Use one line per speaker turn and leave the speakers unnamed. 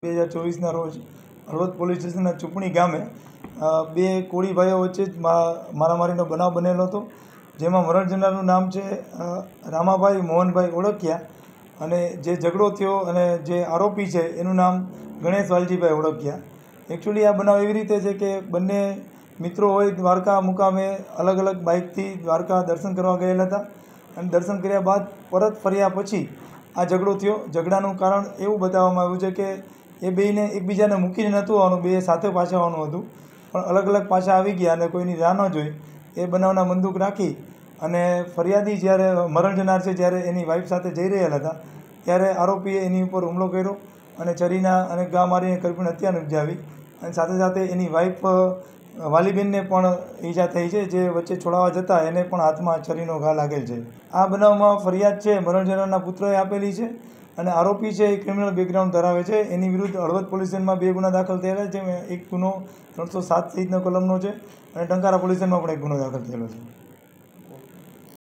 2024ના રોજ હળવદ પોલીસ સ્ટેશનના ચૂંટણી ગામે બે કોળી ભાઈઓ વચ્ચે જ મારામારીનો બનાવ બનેલો હતો, જેમાં મરણ જનારનું નામ છે રામાભાઈ મોહનભાઈ ઓળકિયા અને જે ઝઘડો થયો અને જે આરોપી છે એનું નામ ગણેશ વાલજીભાઈ ઓળકિયા. એકચ્યુઅલી આ બનાવ એવી રીતે છે કે બંને મિત્રો હોય દ્વારકા મુકામે અલગ અલગ બાઇકથી દ્વારકા દર્શન કરવા ગયેલા હતા અને દર્શન કર્યા બાદ પરત ફર્યા પછી આ ઝઘડો થયો. ઝઘડાનું કારણ એવું બતાવવામાં આવ્યું છે કે એ બેયને એકબીજાને મૂકીને નહોતું આવવાનું, બે સાથે પાછા આવવાનું હતું, પણ અલગ અલગ પાછા આવી ગયા અને કોઈની રાહ ન જોઈ એ બનાવના બંદૂક રાખી અને ફરિયાદી જ્યારે મરણ જનાર છે જ્યારે એની વાઈફ સાથે જઈ રહેલા હતા ત્યારે આરોપીએ એની ઉપર હુમલો કર્યો અને છરીના અને ઘા મારીને કરપીણ હત્યા નિપજાવી અને સાથે સાથે એની વાઈફ વાલીબેનને પણ ઈજા થઈ છે, જે વચ્ચે છોડાવવા જતાં એને પણ હાથમાં છરીનો ઘા લાગેલ છે. આ બનાવમાં ફરિયાદ છે મરણ જનારના પુત્રએ આપેલી છે અને આરોપી છે એ ક્રિમિનલ બેકગ્રાઉન્ડ ધરાવે છે. એની વિરુદ્ધ હળવદ પોલીસ સ્ટેશનમાં 2 ગુના દાખલ થયેલા છે. એક ગુનો 307 સહિતનો કલમનો છે અને ટંકારા પોલીસ સ્ટેશનમાં પણ 1 ગુનો દાખલ થયેલો છે.